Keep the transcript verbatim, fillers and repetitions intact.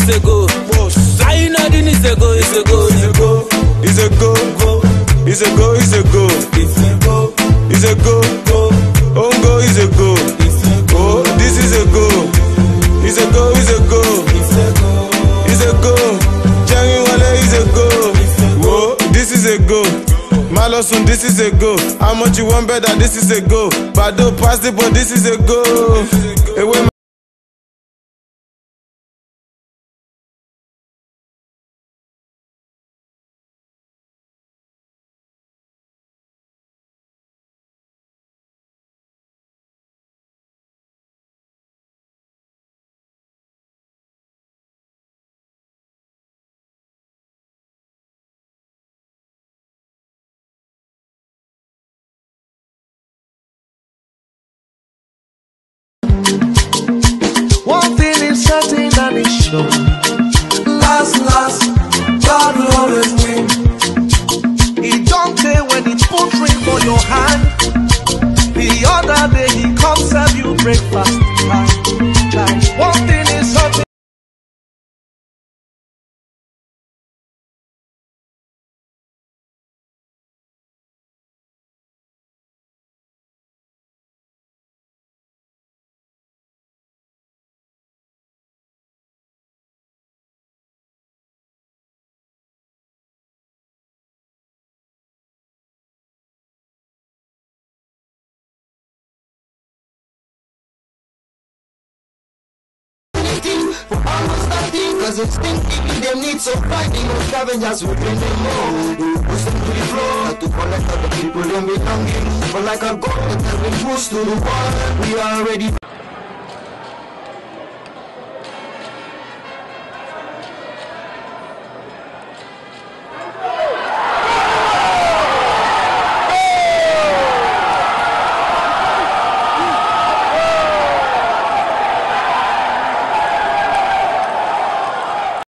is a go. I know the is a go, is a go, is a go. Is a go, is a go, is a go, is a go, Ongo is a go. Oh, this is a go, is a go, is a go, is a go. Jangi Wale is a go. Oh, this is a go. Malosun, this is a go. How much you want better? This is a go. Bado pass it, but this is a go. Away. One thing is certain and it's sure. Last, last, God will always win. He don't pay when he put ring for your hand. The other day he comes serve you breakfast. Like, like, one thing is certain. For almost nothing, cause it's thinking them need some fighting. No scavengers will bring them more. Push them to the floor to collect all the people them belonging. But like a goat that has been pushed to the wall, we are already